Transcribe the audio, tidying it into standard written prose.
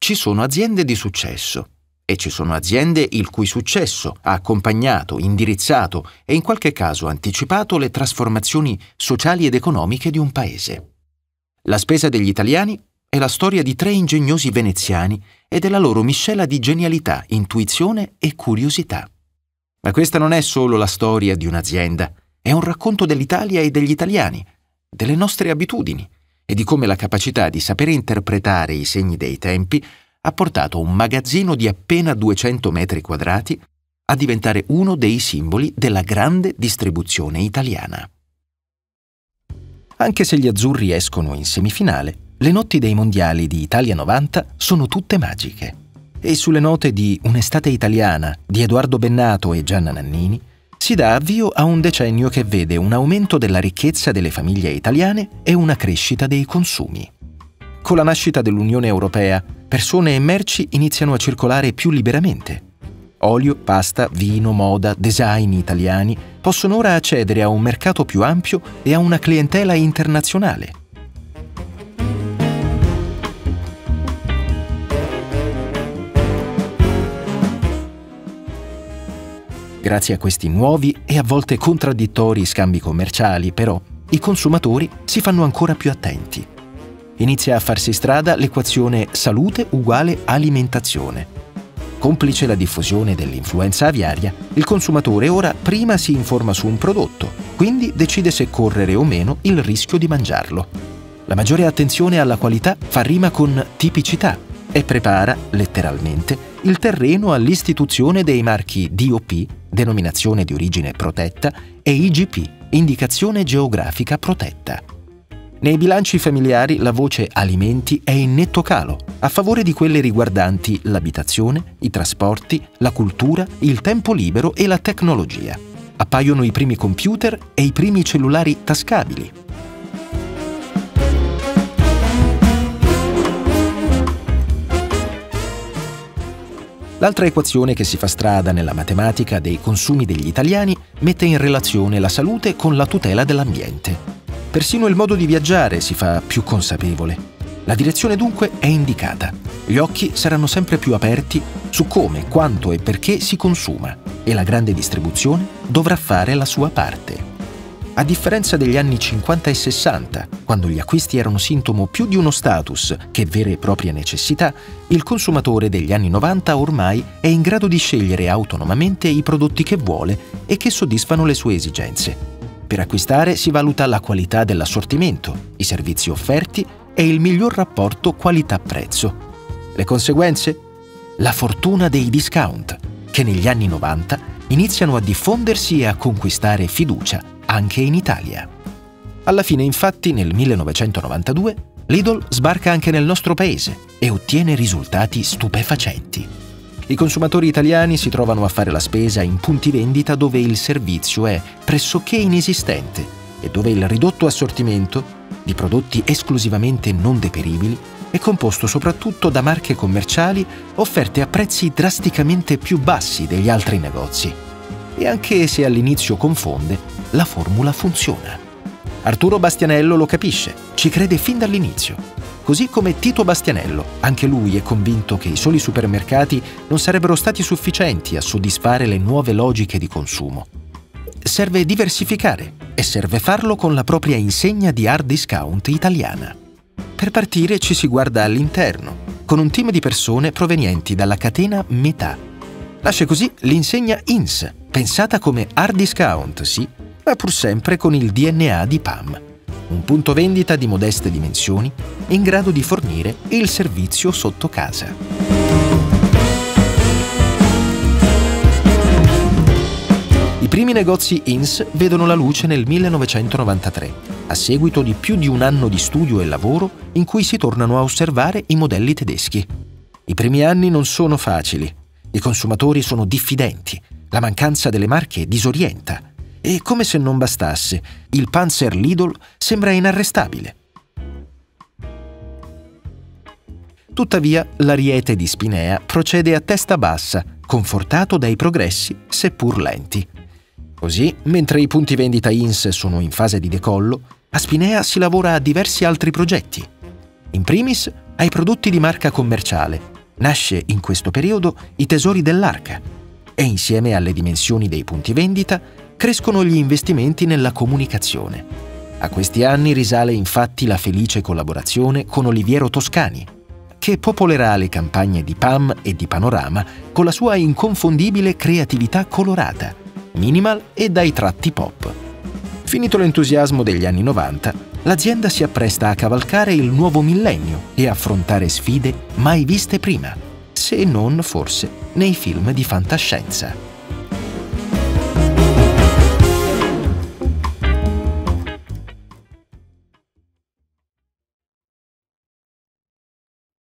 ci sono aziende di successo e ci sono aziende il cui successo ha accompagnato, indirizzato e in qualche caso anticipato le trasformazioni sociali ed economiche di un paese. La spesa degli italiani è la storia di 3 ingegnosi veneziani e della loro miscela di genialità, intuizione e curiosità. Ma questa non è solo la storia di un'azienda, è un racconto dell'Italia e degli italiani, delle nostre abitudini e di come la capacità di sapere interpretare i segni dei tempi ha portato un magazzino di appena 200 metri quadrati a diventare uno dei simboli della grande distribuzione italiana. Anche se gli azzurri escono in semifinale, le notti dei mondiali di Italia 90 sono tutte magiche. E sulle note di Un'estate italiana di Edoardo Bennato e Gianna Nannini si dà avvio a un decennio che vede un aumento della ricchezza delle famiglie italiane e una crescita dei consumi. Con la nascita dell'Unione Europea, persone e merci iniziano a circolare più liberamente. Olio, pasta, vino, moda, design italiani possono ora accedere a un mercato più ampio e a una clientela internazionale. Grazie a questi nuovi e a volte contraddittori scambi commerciali, però, i consumatori si fanno ancora più attenti. Inizia a farsi strada l'equazione salute uguale alimentazione. Complice la diffusione dell'influenza aviaria, il consumatore ora prima si informa su un prodotto, quindi decide se correre o meno il rischio di mangiarlo. La maggiore attenzione alla qualità fa rima con tipicità e prepara, letteralmente, il terreno all'istituzione dei marchi DOP, denominazione di origine protetta, e IGP, indicazione geografica protetta. Nei bilanci familiari la voce alimenti è in netto calo, a favore di quelle riguardanti l'abitazione, i trasporti, la cultura, il tempo libero e la tecnologia. Appaiono i primi computer e i primi cellulari tascabili. L'altra equazione che si fa strada nella matematica dei consumi degli italiani mette in relazione la salute con la tutela dell'ambiente. Persino il modo di viaggiare si fa più consapevole. La direzione dunque è indicata. Gli occhi saranno sempre più aperti su come, quanto e perché si consuma e la grande distribuzione dovrà fare la sua parte. A differenza degli anni 50 e 60, quando gli acquisti erano sintomo più di uno status che vere e proprie necessità, il consumatore degli anni 90 ormai è in grado di scegliere autonomamente i prodotti che vuole e che soddisfano le sue esigenze. Per acquistare si valuta la qualità dell'assortimento, i servizi offerti e il miglior rapporto qualità-prezzo. Le conseguenze? La fortuna dei discount, che negli anni 90 iniziano a diffondersi e a conquistare fiducia anche in Italia. Alla fine, infatti, nel 1992, Lidl sbarca anche nel nostro paese e ottiene risultati stupefacenti. I consumatori italiani si trovano a fare la spesa in punti vendita dove il servizio è pressoché inesistente e dove il ridotto assortimento di prodotti esclusivamente non deperibili è composto soprattutto da marche commerciali offerte a prezzi drasticamente più bassi degli altri negozi. E anche se all'inizio confonde, la formula funziona. Arturo Bastianello lo capisce, ci crede fin dall'inizio. Così come Tito Bastianello, anche lui è convinto che i soli supermercati non sarebbero stati sufficienti a soddisfare le nuove logiche di consumo. Serve diversificare e serve farlo con la propria insegna di hard discount italiana. Per partire ci si guarda all'interno, con un team di persone provenienti dalla catena Metà. Nasce così l'insegna INS, pensata come hard discount, sì, ma pur sempre con il DNA di PAM. Un punto vendita di modeste dimensioni in grado di fornire il servizio sotto casa. I primi negozi INS vedono la luce nel 1993, a seguito di più di un anno di studio e lavoro in cui si tornano a osservare i modelli tedeschi. I primi anni non sono facili. I consumatori sono diffidenti, la mancanza delle marche disorienta e, come se non bastasse, il Panzer Lidl sembra inarrestabile. Tuttavia, l'Ariete di Spinea procede a testa bassa, confortato dai progressi, seppur lenti. Così, mentre i punti vendita INS sono in fase di decollo, a Spinea si lavora a diversi altri progetti. In primis, ai prodotti di marca commerciale, Nasce in questo periodo I tesori dell'Arca e insieme alle dimensioni dei punti vendita crescono gli investimenti nella comunicazione. A questi anni risale infatti la felice collaborazione con Oliviero Toscani, che popolerà le campagne di Pam e di Panorama con la sua inconfondibile creatività colorata, minimal e dai tratti pop. Finito l'entusiasmo degli anni 90, l'azienda si appresta a cavalcare il nuovo millennio e affrontare sfide mai viste prima, se non forse nei film di fantascienza.